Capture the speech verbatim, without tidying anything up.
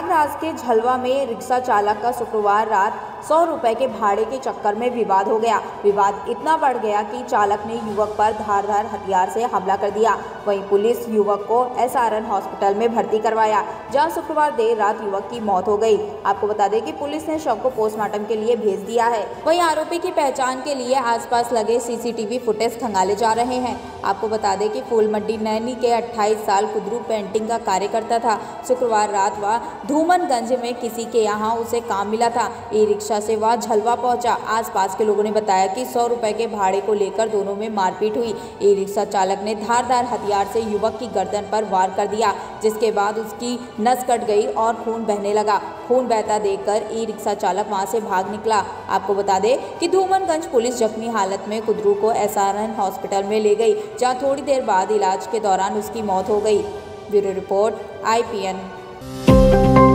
प्रयागराज के झलवा में रिक्शा चालक का शुक्रवार रात सौ रुपए के भाड़े के चक्कर में विवाद हो गया। विवाद इतना बढ़ गया कि चालक ने युवक पर धारदार हथियार से हमला कर दिया। वहीं पुलिस युवक को एस आर एन हॉस्पिटल में भर्ती करवाया, जहां शुक्रवार देर रात युवक की मौत हो गई। आपको बता दें कि पुलिस ने शव को पोस्टमार्टम के लिए भेज दिया है। वहीं आरोपी की पहचान के लिए आसपास लगे C C T V footage खंगाले जा रहे हैं। आपको बता दें कि फूलमंडी नैनी के अट्ठाईस साल कुदरू पेंटिंग का कार्य करता था। शुक्रवार रात वह धूमनगंज में किसी के यहाँ उसे काम मिला था। ई रिक्शा से वह झलवा पहुंचा। आसपास के लोगों ने बताया कि सौ रुपए के भाड़े को लेकर दोनों में मारपीट हुई। ई रिक्शा चालक ने धारदार हथियार से युवक की गर्दन पर वार कर दिया, जिसके बाद उसकी नस कट गई और खून बहने लगा। खून बहता देखकर ई रिक्शा चालक वहां से भाग निकला। आपको बता दें कि धूमनगंज पुलिस जख्मी हालत में कुदरू को एस आर एन हॉस्पिटल में ले गई, जहां थोड़ी देर बाद इलाज के दौरान उसकी मौत हो गई। Bureau report I P N.